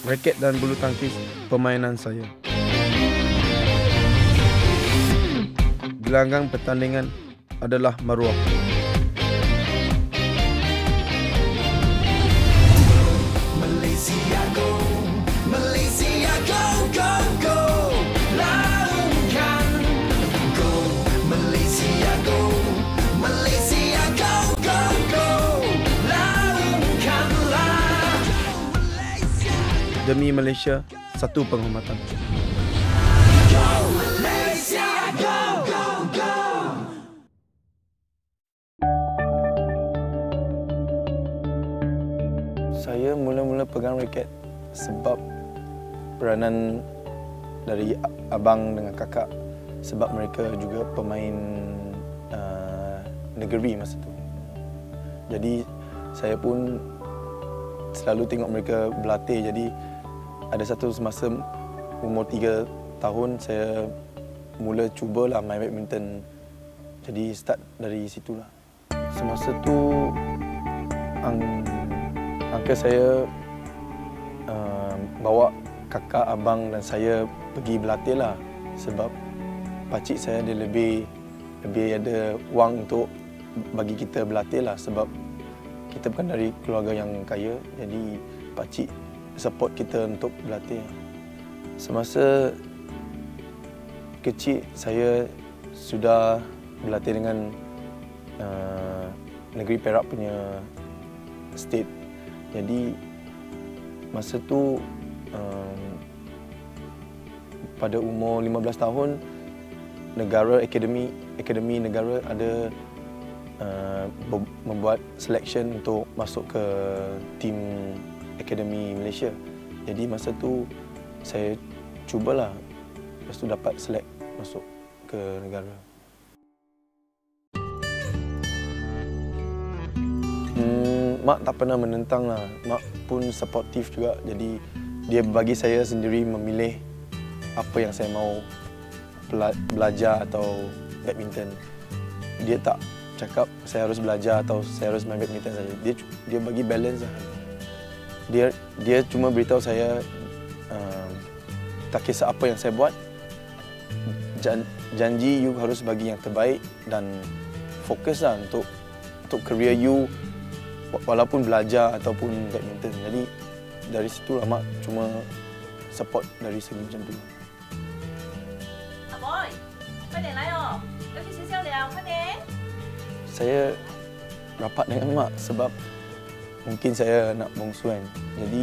raket dan bulu tangkis permainan saya. Gelanggang pertandingan adalah maruah. Malaysia go, Malaysia go, go, go, laungkan. Go, Malaysia go, Malaysia go, go, go, laungkanlah. Demi Malaysia, satu penghormatan. Go, Malaysia go, go, go. Saya mula-mula pegang raket sebab peranan dari abang dengan kakak, sebab mereka juga pemain negeri masa tu. Jadi saya pun selalu tengok mereka berlatih. Jadi ada satu semasa umur 3 tahun saya mula cubalah main badminton. Jadi start dari situlah. Semasa tu uncle saya bawa kakak, abang dan saya pergi berlatih lah, sebab pakcik saya dia lebih ada wang untuk bagi kita berlatih lah, sebab kita bukan dari keluarga yang kaya, jadi pakcik support kita untuk berlatih. Semasa kecil saya sudah berlatih dengan negeri Perak punya state. Jadi masa tu pada umur 15 tahun negara akademi negara ada membuat selection untuk masuk ke tim akademi Malaysia. Jadi masa tu saya cubalah, lepas tu dapat select masuk ke negara. Mak tak pernah menentang lah. Mak pun supportive juga. Jadi dia bagi saya sendiri memilih apa yang saya mau belajar atau badminton. Dia tak cakap saya harus belajar atau saya harus main badminton saja. Dia bagi balance lah. Dia cuma beritahu saya tak kisah apa yang saya buat, janji you harus bagi yang terbaik dan fokus lah untuk career you, walaupun belajar ataupun badminton. Jadi dari situ mak cuma support dari segi macam tu. Aboy, 快点来哦，要去学校了，快点。 Saya rapat dengan mak sebab mungkin saya anak bongsu kan. Jadi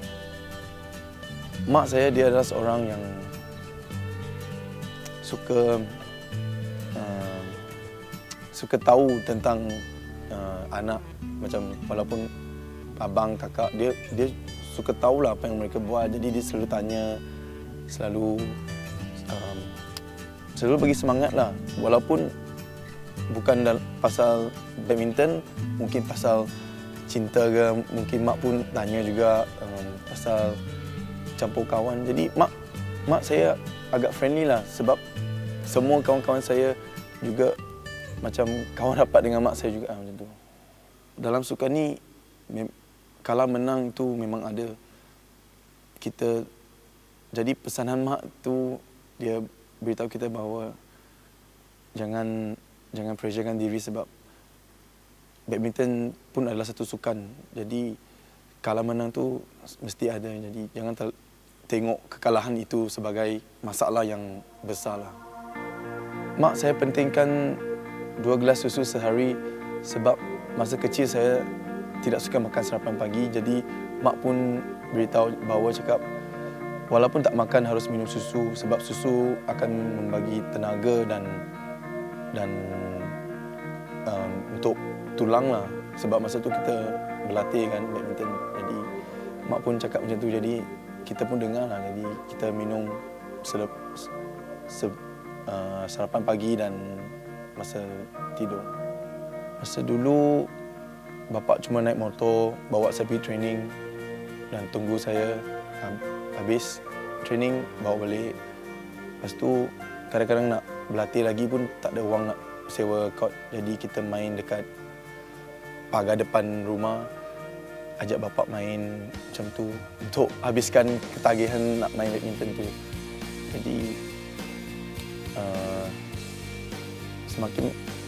mak saya dia adalah seorang yang suka tahu tentang anak, macam walaupun abang, kakak, dia suka tahulah apa yang mereka buat. Jadi dia selalu tanya, selalu bagi semangat lah. Walaupun bukan pasal badminton, mungkin pasal cinta ke, mungkin mak pun tanya juga pasal campur kawan. Jadi mak saya agak friendly lah, sebab semua kawan-kawan saya juga macam kawan rapat dengan mak saya juga macam tu. Dalam sukan ni, kalah menang tu memang ada. Jadi pesanan mak tu dia beritahu kita bahawa jangan pressurekan diri, sebab badminton pun adalah satu sukan. Jadi kalah menang tu mesti ada. Jadi jangan tengok kekalahan itu sebagai masalah yang besar lah. Mak saya pentingkan 2 gelas susu sehari sebab masa kecil saya tidak suka makan sarapan pagi. Jadi mak pun beritahu bahawa cakap walaupun tak makan harus minum susu, sebab susu akan membagi tenaga dan untuk tulang lah. Sebab masa tu kita berlatih kan badminton. Jadi mak pun cakap macam tu, jadi kita pun dengar lah. Jadi kita minum sarapan pagi dan masa tidur. Masa dulu bapa cuma naik motor bawa saya pergi training dan tunggu saya habis training bawa balik. Lepas tu kadang-kadang nak berlatih lagi pun tak ada wang nak sewa court. Jadi kita main dekat pagar depan rumah. ajak bapa main macam tu untuk habiskan ketagihan nak main badminton tu. Jadi semakin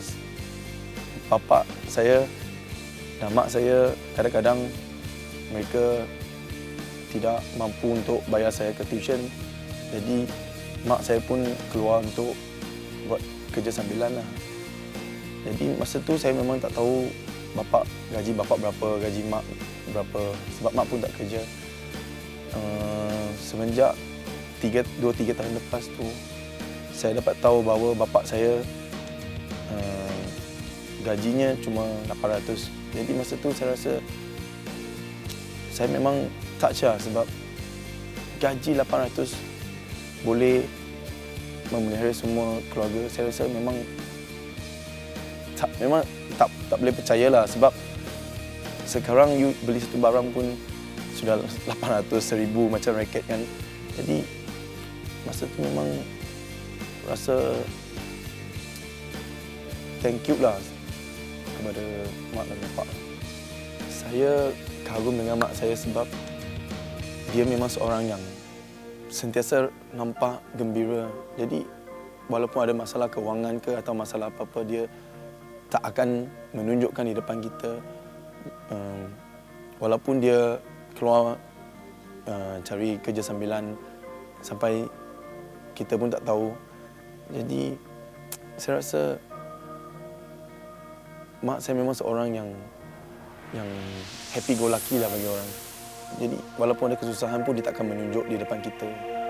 bapa saya dan mak saya kadang-kadang mereka tidak mampu untuk bayar saya ke tuition. Jadi mak saya pun keluar untuk buat kerja sambilan lah. Jadi masa tu saya memang tak tahu gaji bapa berapa, gaji mak berapa sebab mak pun tak kerja. Semenjak 2-3 tahun lepas tu saya dapat tahu bahawa bapa saya gajinya cuma 800. Jadi masa tu saya rasa saya memang touch lah sebab gaji 800 boleh memelihara semua keluarga. Saya rasa memang tak boleh percayalah sebab sekarang you beli satu barang pun sudah 800, 1000 macam raket kan. Jadi masa tu memang rasa thank you lah kepada mak dan bapak. Saya kagum dengan mak saya sebab dia memang seorang yang sentiasa nampak gembira. Jadi walaupun ada masalah kewangan ke atau masalah apa-apa, dia tak akan menunjukkan di depan kita. Walaupun dia keluar cari kerja sambilan sampai kita pun tak tahu. Jadi saya rasa mak saya memang seorang yang happy go lucky lah bagi orang. Jadi walaupun ada kesusahan pun dia tak akan menunjuk di depan kita.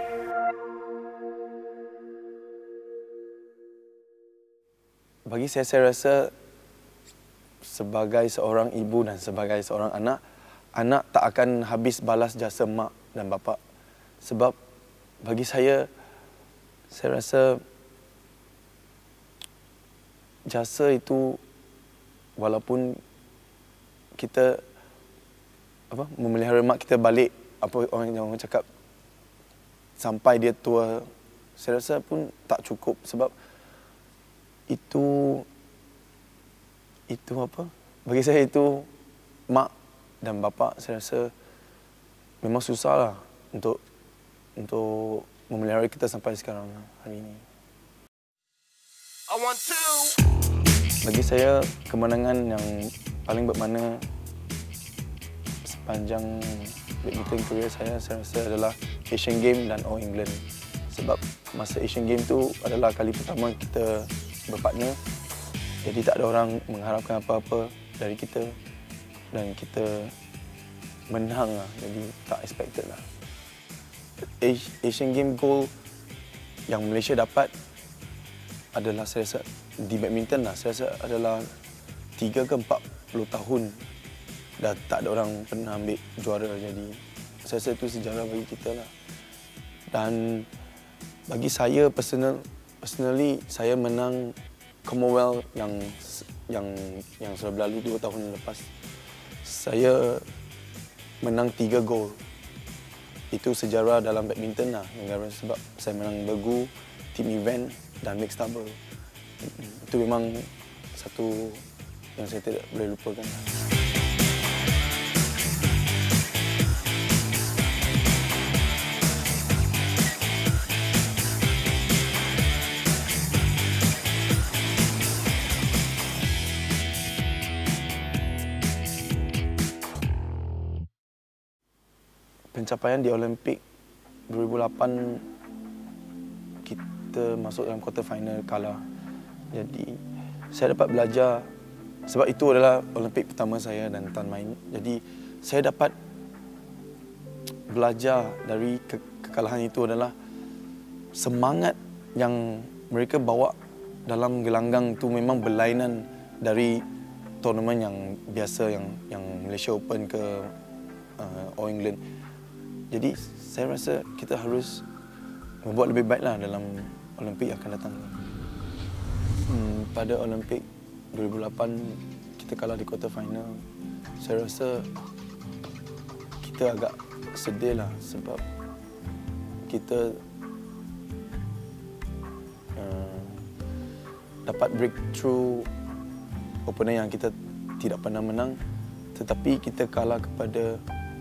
Bagi saya rasa sebagai seorang ibu dan sebagai seorang anak, anak tak akan habis balas jasa mak dan bapa. Sebab bagi saya rasa jasa itu walaupun kita memelihara mak kita balik, apa orang cakap, sampai dia tua, saya rasa pun tak cukup sebab itu apa? Bagi saya itu mak dan bapa, saya rasa memang susah lah untuk memelihara kita sampai sekarang hari ini. Bagi saya kemenangan yang paling bermakna sepanjang badminton career saya rasa adalah Asian Games dan All England. Sebab masa Asian Games tu adalah kali pertama kita berpartner. Jadi tak ada orang mengharapkan apa-apa dari kita dan kita menang lah. Jadi tak expected lah. Asian Games gold yang Malaysia dapat adalah saya rasa di badminton lah. Saya rasa adalah 3 ke 40 tahun dah tak ada orang pernah ambil juara. Jadi saya rasa itu sejarah bagi kita lah. Dan bagi saya personally saya menang Commonwealth yang sudah berlalu 2 tahun lepas. Saya menang 3 gol. Itu sejarah dalam badminton lah negara, sebab saya menang bergu, team event dan mixed double. Itu memang satu yang saya tidak boleh lupakan. Pencapaian di Olimpik 2008 kita masuk dalam quarter final kalah. Jadi saya dapat belajar sebab itu adalah Olimpik pertama saya dan Tan main. Jadi saya dapat belajar dari kekalahan itu adalah semangat yang mereka bawa dalam gelanggang itu memang berlainan dari tournament yang biasa yang Malaysia Open ke All England. Jadi saya rasa kita harus membuat lebih baiklah dalam Olimpik yang akan datang. Pada Olimpik 2008 kita kalah di quarter final. Saya rasa kita agak sedih lah sebab kita dapat breakthrough opponent yang kita tidak pernah menang. tetapi kita kalah kepada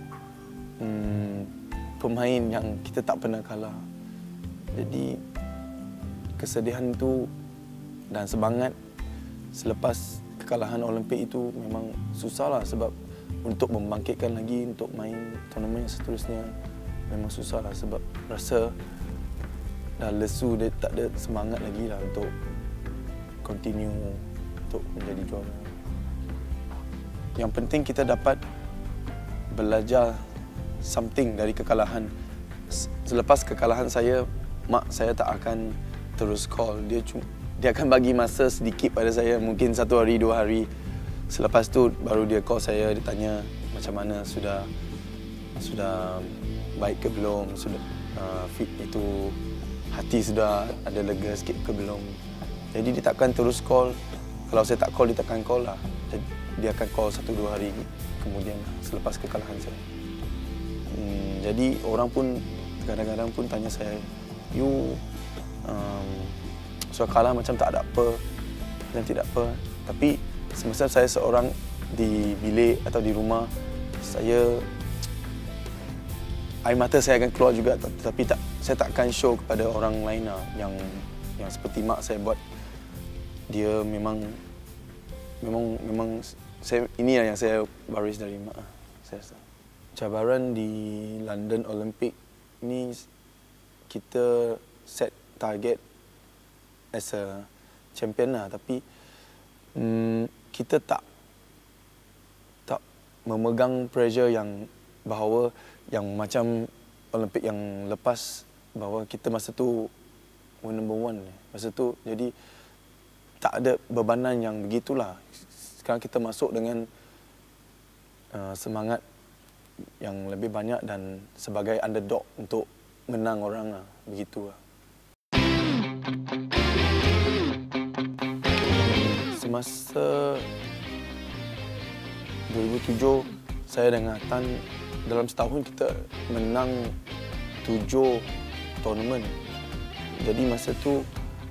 pemain yang kita tak pernah kalah. Jadi kesedihan tu dan semangat selepas kekalahan Olimpik itu memang susahlah, sebab untuk membangkitkan lagi untuk main tournament yang seterusnya memang susahlah, sebab rasa dah lesu, dia tak ada semangat lagi lah untuk continue untuk menjadi juara. Yang penting kita dapat belajar something dari kekalahan. Selepas kekalahan saya, mak saya tak akan terus call. Dia akan bagi masa sedikit pada saya, mungkin 1 hari, 2 hari. Selepas tu baru dia call saya, dia tanya macam mana, sudah baik ke belum, sudah fit itu, hati sudah ada lega sikit ke belum. Jadi dia takkan terus call. Kalau saya tak call, dia takkan call lah. Dia akan call 1-2 hari kemudian selepas kekalahan saya. Jadi orang pun kadang-kadang pun tanya saya, you so kalah macam tak ada apa dan tidak apa. Tapi semasa saya seorang di bilik atau di rumah, air mata saya akan keluar juga, tapi saya tak akan show kepada orang lain lah, yang seperti mak saya buat. Dia memang ini yang saya waris dari mak saya rasa. Cabaran di London Olympic ni, kita set target as a champion lah, tapi kita tak memegang pressure yang bahawa yang macam Olimpik yang lepas, bahawa kita masa tu number 1 masa tu. Jadi tak ada bebanan yang begitulah. Sekarang kita masuk dengan semangat yang lebih banyak dan sebagai underdog untuk menang orang lah, begitu lah. Semasa 2007 saya dengan Tan, dalam setahun kita menang 7 tournament. Jadi masa tu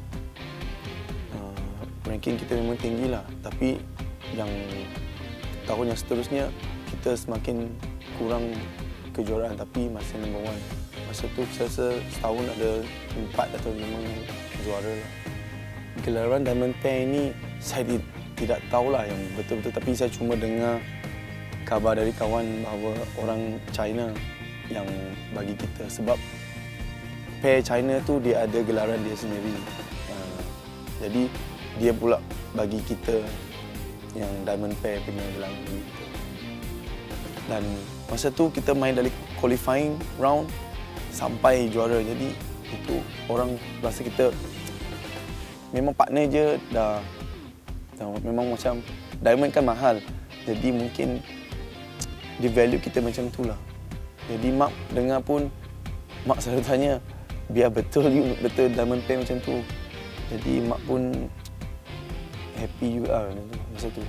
ranking kita memang tinggi lah, tapi yang tahun yang seterusnya kita semakin kurang kejuaraan, tapi masih number 1. Masa tu saya rasa setahun ada 4 atau 5 juara lah. Gelaran Diamond Pair ini saya tidak tahulah yang betul-betul, tapi saya cuma dengar kabar dari kawan bahawa orang China yang bagi kita, sebab pair China tu dia ada gelaran dia sendiri. Jadi dia pula bagi kita yang Diamond Pair punya gelaran kita. Dan masa tu kita main dari qualifying round sampai juara. Jadi itu orang rasa kita memang partner je dah memang macam diamond kan mahal. Jadi mungkin dia value kita macam tu lah. Jadi mak dengar pun, mak selalu tanya, biar betul Diamond Pair macam tu. Jadi mak pun happy juga masa tu.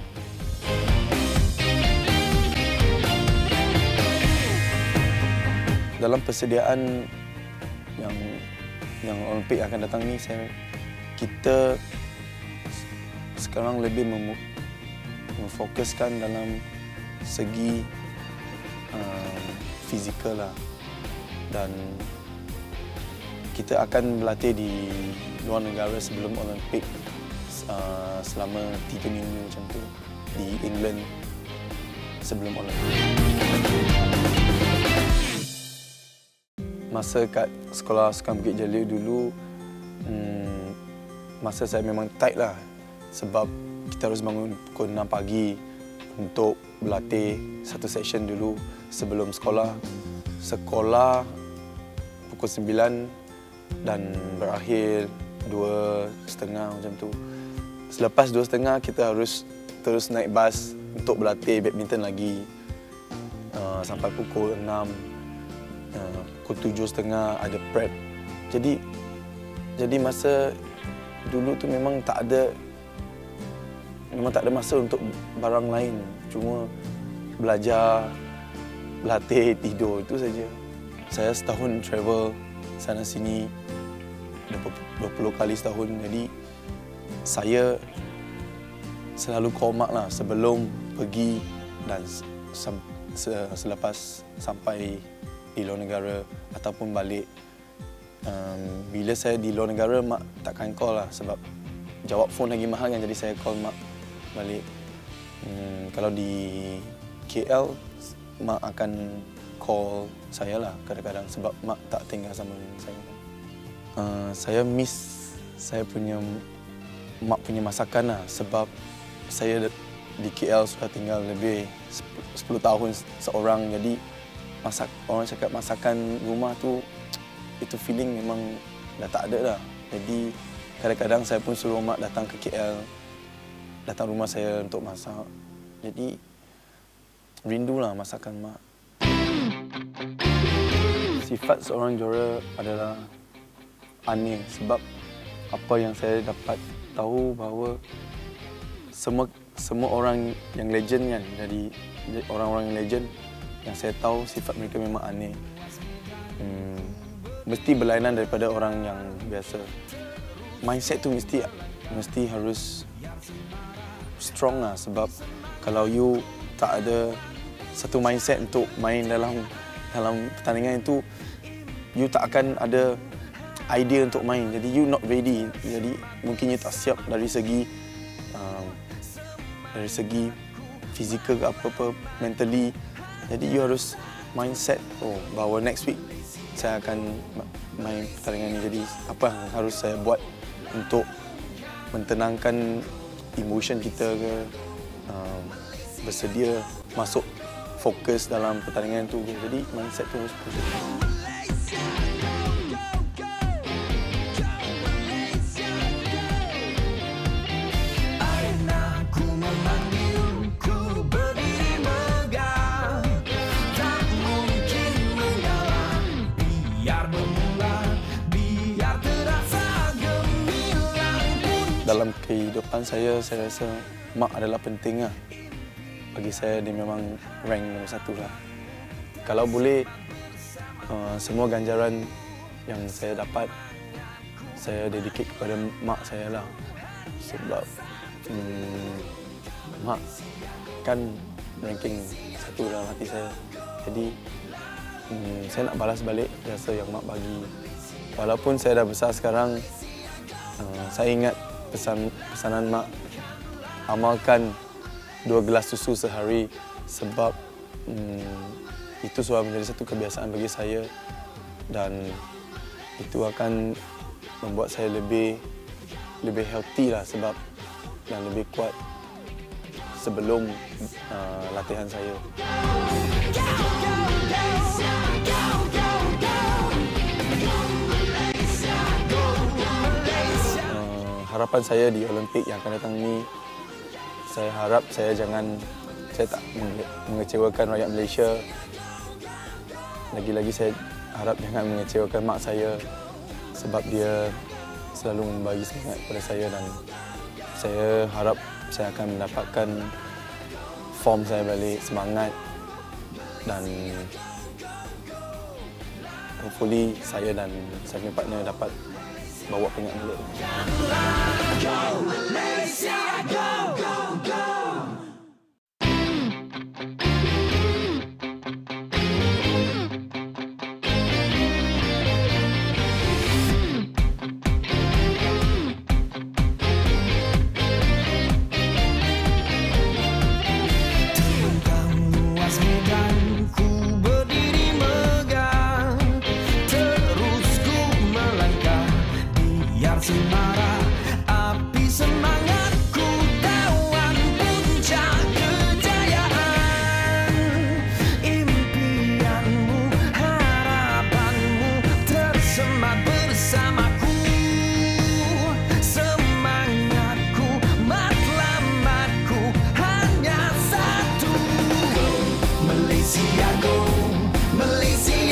Dalam persediaan yang Olimpik akan datang ni, kita sekarang lebih memfokuskan dalam segi fizikal lah, dan kita akan berlatih di luar negara sebelum Olimpik selama 3 minggu macam tu di England sebelum Olimpik. Masa kat sekolah Sukan Bukit Jalil dulu, masa saya memang tight lah, sebab kita harus bangun pukul 6 pagi untuk berlatih satu session dulu sebelum sekolah. Sekolah pukul 9 dan berakhir 2:30 macam tu. Selepas 2:30 kita harus terus naik bas untuk berlatih badminton lagi sampai pukul 6. Pukul 7:30 ada prep. Jadi masa dulu tu memang tak ada masa untuk barang lain. Cuma belajar, berlatih, tidur, itu saja. Saya setahun travel sana sini 20 kali setahun. Jadi saya selalu call mak lah sebelum pergi dan selepas sampai di luar negara ataupun balik, bila saya di luar negara, mak takkan call lah sebab jawab phone lagi mahal kan, jadi saya call mak balik. Kalau di KL, mak akan call saya lah kadang-kadang sebab mak tak tinggal sama saya. Saya miss saya punya mak punya masakan lah sebab saya di KL sudah tinggal lebih 10 tahun seorang, jadi orang cakap masakan rumah tu, itu feeling memang dah tak ada dah. Jadi kadang-kadang saya pun suruh mak datang ke KL, datang rumah saya untuk masak. Jadi rindulah masakan mak. Sifat seorang juara adalah aneh sebab apa yang saya dapat tahu bahawa semua orang yang legend kan, jadi orang-orang yang legend yang saya tahu sifat mereka memang aneh. Mesti berlainan daripada orang yang biasa. Mindset tu mesti harus strong lah sebab kalau you tak ada satu mindset untuk main dalam pertandingan itu, you tak akan ada idea untuk main. Jadi you not ready. Jadi mungkin you tak siap dari segi fizikal ke apa-apa, mentally. Jadi you harus mindset bahawa next week saya akan main pertandingan ini. Jadi apa yang harus saya buat untuk mentenangkan emotion kita ke, bersedia masuk fokus dalam pertandingan itu. Jadi mindset tu harus positif. Dalam kehidupan saya rasa mak adalah penting lah. Bagi saya dia memang rank nombor 1 lah. Kalau boleh, semua ganjaran yang saya dapat, saya dedicate kepada mak saya lah. Sebab mak kan ranking 1 dalam hati saya. Jadi saya nak balas balik jasa yang mak bagi. Walaupun saya dah besar sekarang, saya ingat pesanan mak, amalkan 2 gelas susu sehari sebab itu sudah menjadi satu kebiasaan bagi saya dan itu akan membuat saya lebih healthy lah sebab dan lebih kuat sebelum latihan saya. Harapan saya di Olimpik yang akan datang ini, saya harap saya tak mengecewakan rakyat Malaysia. Lagi-lagi saya harap jangan mengecewakan mak saya sebab dia selalu membagi semangat kepada saya dan saya harap saya akan mendapatkan form saya balik, semangat dan hopefully saya dan saya punya partner dapat bawa peringkat balik. Go Malaysia, go, go, go. Malaysia, go, Malaysia.